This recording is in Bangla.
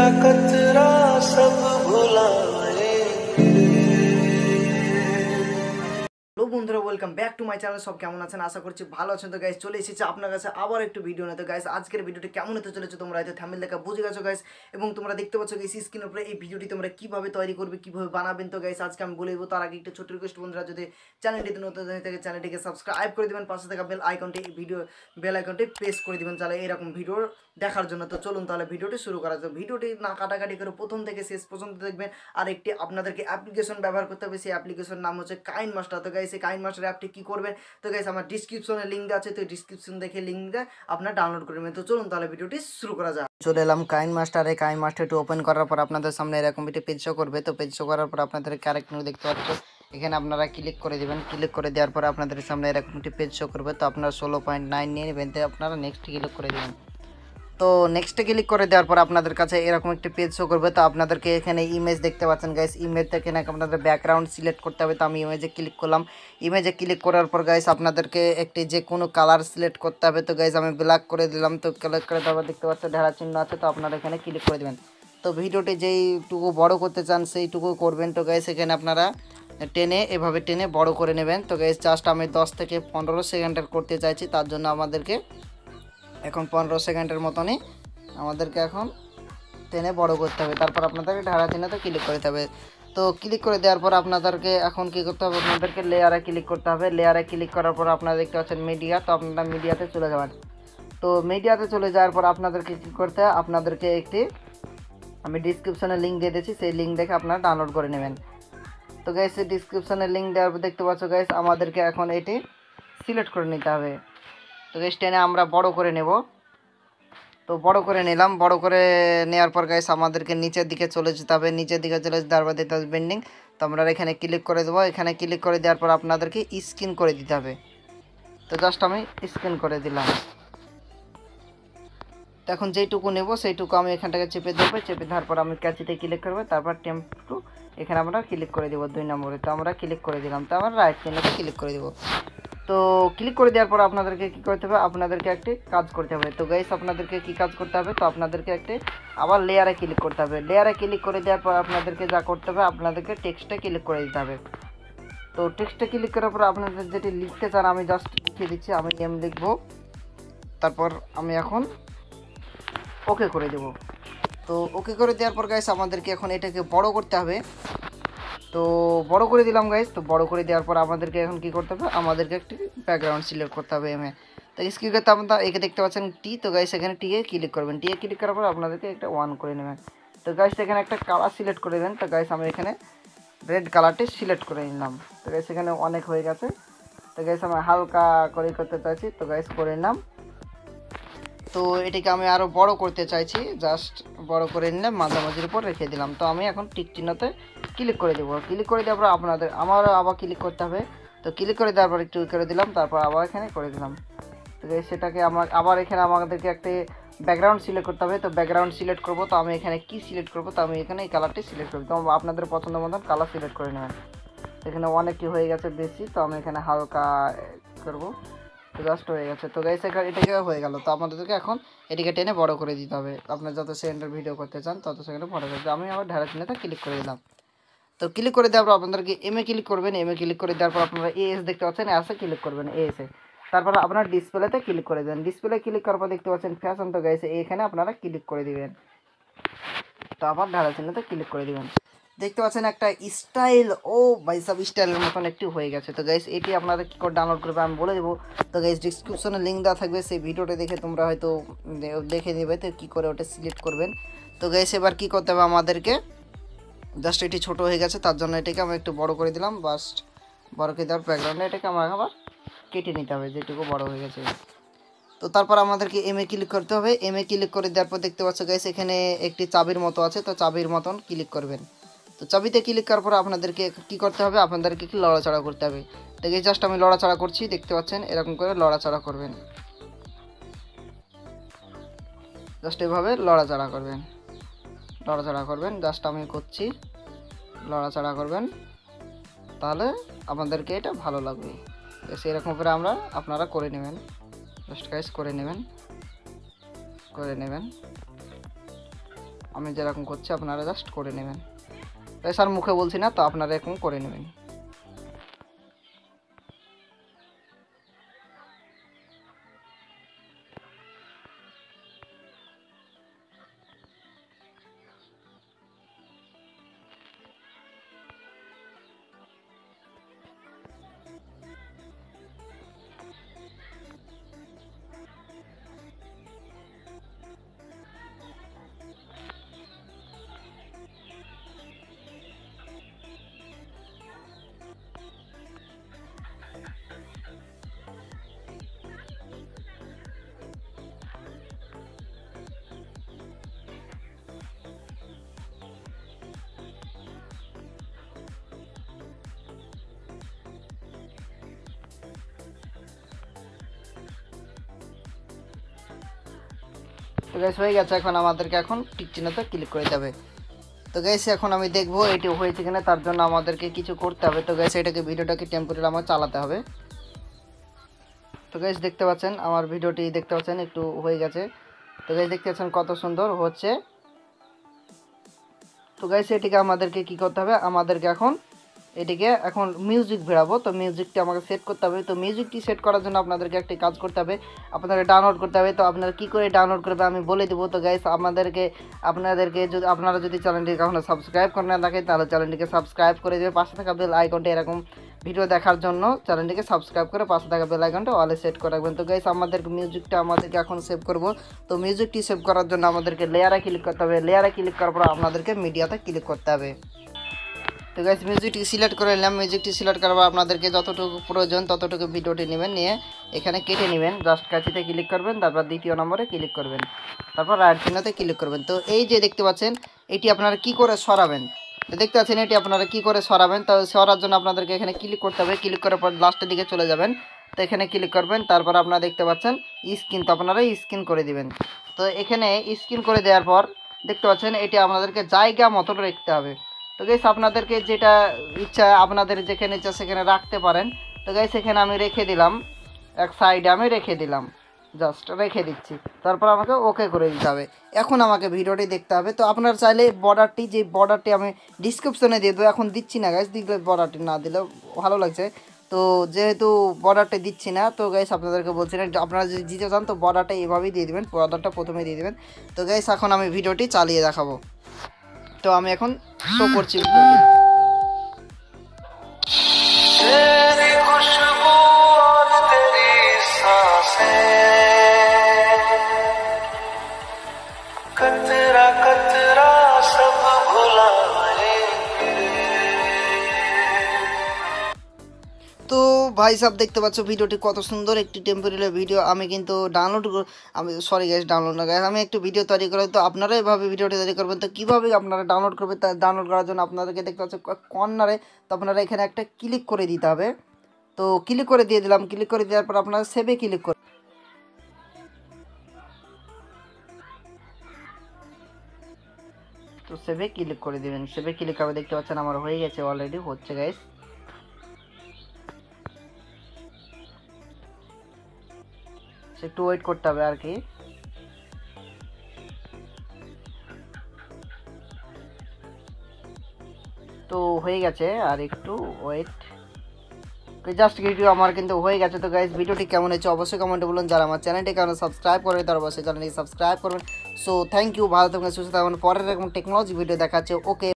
कचरा सब भुलाए। হ্যালো বন্ধুরা, welcome back to my channel. সব কেমন আছেন? আশা করছি ভালো আছেন। তো গাইস চলে এসেছি আপনার কাছে আবার একটু ভিডিও নিয়ে। তো গাইস আজকের ভিডিওটি কেমন হতে চলেছে তোমরা হয়তো থাম্বনেল দেখা বুঝে গেছো গাইস, এবং তোমরা দেখতে পাচ্ছ গাইস স্ক্রিনের উপরে এই ভিডিওটি তোমরা কিভাবে তৈরি করবে, কিভাবে বানাবেন। তো গাইস আজকে আমি বলে দেবো। তার আগে একটা ছোট্ট রিকোয়েস্ট, বন্ধুরা যদি চ্যানেলটিতে নতুন হয়ে থাকে চ্যানেলটিকে সাবস্ক্রাইব করে দেবেন, পাশে থাকা বেল আইকনটি প্রেস করে দেবেন তাহলে এরকম ভিডিও দেখার জন্য। তো চলুন তাহলে ভিডিওটি শুরু করা যাক। ভিডিওটি না কাটাকাটি করে প্রথম থেকে শেষ পর্যন্ত দেখবেন। আর একটি আপনাদেরকে অ্যাপ্লিকেশন ব্যবহার করতে হবে, সেই অ্যাপ্লিকেশন নাম হচ্ছে কাইন মাস্টার। তো গাইস এই কাইন মাস্টার অ্যাপটি কী করবেন, তো গাইস আমার ডিসক্রিপশনে লিঙ্ক আছে, তো ডিসক্রিপশন দেখে লিঙ্ক দেয় আপনার ডাউনলোড করে নেবেন। তো চলুন তাহলে ভিডিওটি শুরু করা যাক। চলে এলাম কাইন মাস্টারে। কাইন মাস্টারটি ওপেন করার পর আপনাদের সামনে এরকম একটি পেজ শো করবে। তো পেজ শো করার পর আপনাদের ক্যারেক্টার দেখতে পাচ্ছ, এখানে আপনারা ক্লিক করে দেবেন। ক্লিক করে দেওয়ার পর আপনাদের সামনে এরকম একটি পেজ শো করবে। তো আপনারা 16.9 নিয়ে নেবেন। তো আপনারা নেক্সট ক্লিক করে দেবেন। তো নেক্সটে ক্লিক করে দেওয়ার পর আপনাদের কাছে এরকম একটি পেজ শো করবে। তো আপনাদেরকে এখানে ইমেজ দেখতে পাচ্ছেন গাইস, ইমেজ থেকে নাকি আপনাদের ব্যাকগ্রাউন্ড সিলেক্ট করতে হবে। তো আমি ইমেজে ক্লিক করলাম। ইমেজে ক্লিক করার পর গাইস আপনাদেরকে একটি যে কোনো কালার সিলেক্ট করতে হবে। তো গাইস আমি ব্ল্যাক করে দিলাম। তো ক্লিক করে দেওয়ার দেখতে পাচ্ছেন ঢেরা চিহ্ন আছে, তো আপনারা এখানে ক্লিক করে দেবেন। তো ভিডিওটি যেইটুকু বড় করতে চান সেইটুকু করবেন। তো গাইস এখানে আপনারা এভাবে টেনে বড় করে নেবেন। তো গাইস জাস্ট আমি 10 থেকে 15 সেকেন্ডের করতে চাইছি, তার জন্য আমাদেরকে এখন 15 সেকেন্ডের মতনই আমাদেরকে এখন টেনে বড় করতে হবে। তারপর আপনাদেরকে ঢালা চিহ্নতে ক্লিক করতে হবে। তো ক্লিক করে দেওয়ার পর আপনাদেরকে এখন কী করতে হবে, আপনাদেরকে লেয়ারে ক্লিক করতে হবে। লেয়ারে ক্লিক করার পর আপনারা দেখতে পাচ্ছেন মিডিয়া। তো আপনারা মিডিয়াতে চলে যাবেন। তো মিডিয়াতে চলে যাওয়ার পর আপনাদেরকে কী করতে হবে, আপনাদেরকে একটি আমি ডিসক্রিপশনে লিঙ্ক দিয়ে দিয়েছি, সেই লিঙ্ক দেখে আপনারা ডাউনলোড করে নেবেন। তো গাইস এই ডিসক্রিপশনে লিঙ্ক দেওয়ার পর দেখতে পাচ্ছ গাইস আমাদেরকে এখন এটি সিলেক্ট করে নিতে হবে। তো গাইস টেনে আমরা বড় করে নেব। তো বড় করে নিলাম। বড় করে নেওয়ার পর গাইস আমাদেরকে নিচের দিকে চলে যেতে হবে। নিচের দিকে চলে যেতে হবে দিতে হবে বেন্ডিং। তো আমরা এখানে ক্লিক করে দেবো। এখানে ক্লিক করে দেওয়ার পর আপনাদেরকে স্ক্যান করে দিতে হবে। তো জাস্ট আমি স্ক্যান করে দিলাম। তো এখন যেইটুকু নেব সেইটুকু আমি এখানটাকে চেপে দেবো। চেপে দেওয়ার পর আমি ক্যাচিতে ক্লিক করবো। তারপর টেম্পো এখানে আমরা ক্লিক করে দেবো 2 নম্বরে। তো আমরা ক্লিক করে দিলাম। তো আমরা রাইট চিহ্নতে ক্লিক করে দেবো। তো ক্লিক করে দেওয়ার পর আপনাদেরকে কী করতে হবে, আপনাদেরকে একটি কাজ করতে হবে। তো গাইস আপনাদেরকে কী কাজ করতে হবে, তো আপনাদেরকে একটি আবার লেয়ারে ক্লিক করতে হবে। লেয়ারে ক্লিক করে দেওয়ার পর আপনাদেরকে যা করতে হবে, আপনাদেরকে টেক্সটে ক্লিক করে দিতে হবে। তো টেক্সটে ক্লিক করার পর আপনাদের যেটি লিখতে চান আমি জাস্ট লিখে দিচ্ছি, আমি নেম লিখব। তারপর আমি এখন ওকে করে দেব। তো ওকে করে দেওয়ার পর গাইস আমাদেরকে এখন এটাকে বড় করতে হবে। তো বড় করে দিলাম গাইস। তো বড় করে দেওয়ার পর আমাদেরকে এখন কি করতে হবে, আমাদেরকে একটি ব্যাকগ্রাউন্ড সিলেক্ট করতে হবে এমএ। তো স্ক্রিনে তো আপনারা একে দেখতে পাচ্ছেন টি। তো গাইস এখানে টি এ ক্লিক করবেন। টি এ ক্লিক করার পর আপনাদেরকে একটা 1 করে নেবেন। তো গাইস এখানে একটা কালার সিলেক্ট করে দেন। তো গাইস আমি এখানে রেড কালারটি সিলেক্ট করে নিলাম। তো গাইস এখানে অনেক হয়ে গেছে। তো গাইস আমি হালকা করে করতে চাইছি। তো গাইস করে নিলাম। তো এটাকে আমি আরও বড় করতে চাইছি, জাস্ট বড় করে নিলাম, মাঝামাঝির উপর রেখে দিলাম। তো আমি এখন টিক চিহ্নতে ক্লিক করে দেবো। ক্লিক করে দেওয়ার পর আমারও আবার ক্লিক করতে হবে। তো ক্লিক করে দেওয়ার পর একটু করে দিলাম, তারপর আবার এখানে করে দিলাম। তো সেটাকে আবার এখানে আমাদেরকে একটি ব্যাকগ্রাউন্ড সিলেক্ট করতে হবে। তো ব্যাকগ্রাউন্ড সিলেক্ট করবো। তো আমি এখানে কি সিলেক্ট করবো, তো আমি এখানে এই কালারটি সিলেক্ট করবো। তো আপনাদের পছন্দ মতন কালার সিলেক্ট করে নেবেন। এখানে অনেকটি হয়ে গেছে বেশি, তো আমি এখানে হালকা করবো। তো জাস্ট হয়ে গেছে। তো গাইস এটাকে হয়ে গেল। তো আপনাদেরকে এখন এটিকে টেনে বড় করে দিতে হবে। আপনার যত সেকেন্ডের ভিডিও করতে চান তত সেকেন্ডে বড় করতে। আমি আবার ঢেরা চিহ্নটা ক্লিক করে দিলাম। তো ক্লিক করে দেওয়ার পর আপনাদেরকে এমএ ক্লিক করবেন। এমএ ক্লিক করে দেওয়ার পর আপনারা এএস দেখতে পাচ্ছেন, এসে ক্লিক করবেন এএসে। তারপর আপনার ডিসপ্লেতে ক্লিক করে দেন। ডিসপ্লে ক্লিক করার পর দেখতে পাচ্ছেন ফ্যাশন। তো গাইস এখানে আপনারা ক্লিক করে দিবেন। তো আবার ঢেরা চিহ্নতে ক্লিক করে দিবেন। দেখতে পাচ্ছেন একটা স্টাইল, ও ভাই সব স্টাইলের মতন একটু হয়ে গেছে। তো গাইস এটি আপনারা কী করে ডাউনলোড করবে আমি বলে দেবো। তো গাইস ডিসক্রিপশনে লিঙ্ক দেওয়া থাকবে, সেই ভিডিওটা দেখে তোমরা হয়তো দেখে নেবে তো কী করে ওটা সিলেক্ট করবেন। তো গাইস এবার কী করতে হবে, আমাদেরকে জাস্ট এটি ছোটো হয়ে গেছে, তার জন্য এটাকে আমি একটু বড় করে দিলাম। জাস্ট বড় করে দেওয়ার ব্যাকগ্রাউন্ডে এটাকে আমার আবার কেটে নিতে হবে, যেটুকু বড় হয়ে গেছে। তো তারপর আমাদেরকে এমএ ক্লিক করতে হবে। এমএ ক্লিক করে দেওয়ার পর দেখতে পাচ্ছ গাইস এখানে একটি চাবির মতো আছে, তো চাবির মতন ক্লিক করবেন। তো চাবিতে ক্লিক করার পর আপনাদেরকে কী করতে হবে, আপনাদেরকে কি লড়াচড়া করতে হবে। দেখে জাস্ট আমি লড়াচড়া করছি, দেখতে পাচ্ছেন এরকম করে লড়াচড়া করবেন। জাস্ট এভাবে লড়াচড়া করবেন, লড়াচড়া করবেন। জাস্ট আমি করছি, লড়াচড়া করবেন, তাহলে আপনাদেরকে এটা ভালো লাগবে। সেরকম করে আপনারা করে নেবেন। জাস্ট গাইস করে নেবেন। আমি যেরকম করছি আপনারা জাস্ট করে নেবেন। তাই স্যার মুখে বলছি না, তো আপনারা এরকম করে নেবেন। তো গাইস হয়ে গেছে, এখন আমাদেরকে এখন টিক চিহ্নতে ক্লিক করে যাবে। তো গাইস এখন আমি দেখবো এটি হয়েছে কিনা, তার জন্য আমাদেরকে কিছু করতে হবে। তো গাইস এটাকে ভিডিওটাকে টেম্পোরারি আমার চালাতে হবে। তো গাইস দেখতে পাচ্ছেন আমার ভিডিওটি দেখতে পাচ্ছেন একটু হয়ে গেছে। তো গাইস দেখতে পাচ্ছেন কত সুন্দর হচ্ছে। তো গাইস এটিকে আমাদেরকে কি করতে হবে, আমাদেরকে এখন এটিকে এখন মিউজিক ভেড়াবো। তো মিউজিকটি আমাকে সেট করতে হবে। তো মিউজিকটি সেট করার জন্য আপনাদেরকে একটি কাজ করতে হবে, আপনাদের ডাউনলোড করতে হবে। তো আপনারা কী করে ডাউনলোড করবে আমি বলে দেবো। তো গাইস আপনাদেরকে যদি আপনারা যদি চ্যানেলটিকে কখনো সাবস্ক্রাইব করে না থাকেন, তাহলে চ্যানেলটিকে সাবস্ক্রাইব করে দেবে। পাশে থাকা বেল আইকনটি এরকম ভিডিও দেখার জন্য চ্যানেলটিকে সাবস্ক্রাইব করে পাশে থাকা বেল আইকনটা অলে সেট করে রাখবেন। তো গাইস মিউজিকটা আমাদেরকে এখন সেভ করব। তো মিউজিকটি সেভ করার জন্য আমাদেরকে লেয়ারে ক্লিক করতে হবে। লেয়ারে ক্লিক করার পর আপনাদেরকে মিডিয়াতে ক্লিক করতে হবে। তো গাইস মিউজিকটি সিলেক্ট করে নিলাম। মিউজিকটি সিলেক্ট করার পর আপনাদেরকে যতটুকু প্রয়োজন ততটুকু ভিডিওটি নেবেন, নিয়ে এখানে কেটে নেবেন। জাস্ট কাছিতে ক্লিক করবেন, তারপর দ্বিতীয় নম্বরে ক্লিক করবেন, তারপর রাইট চিহ্নতে ক্লিক করবেন। তো এই যে দেখতে পাচ্ছেন এটি আপনারা কি করে সরাবেন, তো দেখতে পাচ্ছেন এটি আপনারা কি করে সরাবেন। তো সরার জন্য আপনাদেরকে এখানে ক্লিক করতে হবে। ক্লিক করার পর লাস্টের দিকে চলে যাবেন। তো এখানে ক্লিক করবেন, তারপর আপনারা দেখতে পাচ্ছেন স্ক্রিন, তো আপনারা স্ক্রিন করে দিবেন। তো এখানে স্ক্রিন করে দেওয়ার পর দেখতে পাচ্ছেন এটি আপনাদেরকে জায়গা মতো রাখতে হবে। তো গাইস আপনাদেরকে যেটা ইচ্ছা আপনাদের যেখানে ইচ্ছা সেখানে রাখতে পারেন। তো গাইস এখানে আমি রেখে দিলাম, এক সাইডে আমি রেখে দিলাম, জাস্ট রেখে দিচ্ছি। তারপর আমাকে ওকে করে দিতে হবে। এখন আমাকে ভিডিওটি দেখতে হবে। তো আপনারা চাইলে বর্ডারটি আমি ডিসক্রিপশনে দিয়ে দেবো, এখন দিচ্ছি না গাইস, দিলে বর্ডারটি না দিলে ভালো লাগছে। তো যেহেতু বর্ডারটা দিচ্ছি না, তো গাইস আপনাদেরকে বলছি না, আপনারা যদি দিতে চান তো বর্ডারটা এভাবেই দিয়ে দেবেন, বর্ডারটা প্রথমে দিয়ে দেবেন। তো গাইস এখন আমি ভিডিওটি চালিয়ে দেখাবো। তো আমি এখন শো করছি ভিডিওটি। तेरी खुशबू और तेरी सांसें, कतरा कतरा सब भुलाएंगे। তো ভাই সাহেব দেখতে পাচ্ছ ভিডিওটি কত সুন্দর একটি টেম্পোরারি ভিডিও আমি কিন্তু ডাউনলোড না গাইস, আমি একটু ভিডিও তৈরি করে। তো আপনারা এভাবে ভিডিওটি তৈরি করবেন। তো কীভাবে আপনারা ডাউনলোড করবেন, তা ডাউনলোড করার জন্য আপনাদেরকে দেখতে পাচ্ছ কর্নারে, তো আপনারা এখানে একটা ক্লিক করে দিতে হবে। তো ক্লিক করে দিয়ে দিলাম। ক্লিক করে দেওয়ার পর আপনারা সেভে ক্লিক করুন। তো সেভে ক্লিক করে দেবেন। সেভে ক্লিক করে দেখতে পাচ্ছেন আমার হয়ে গেছে, অলরেডি হচ্ছে গাইস। একটু ওয়েট করতে হবে আর কি। তো হয়ে গেছে, আর একটু ওয়েট। জাস্ট ভিডিও আমার কিন্তু হয়ে গেছে। তো গাইস ভিডিওটি কেমন হয়েছে অবশ্যই কমেন্টে বলুন। যারা আমার চ্যানেলটি কেমন সাবস্ক্রাইব করবে তারা অবশ্যই চ্যানেলটি সাবস্ক্রাইব করবেন। সো থ্যাংক ইউ, ভালো থাকবেন, সুস্থ থাকবেন। পরের এরকম টেকনোলজি ভিডিও দেখাচ্ছে। ওকে।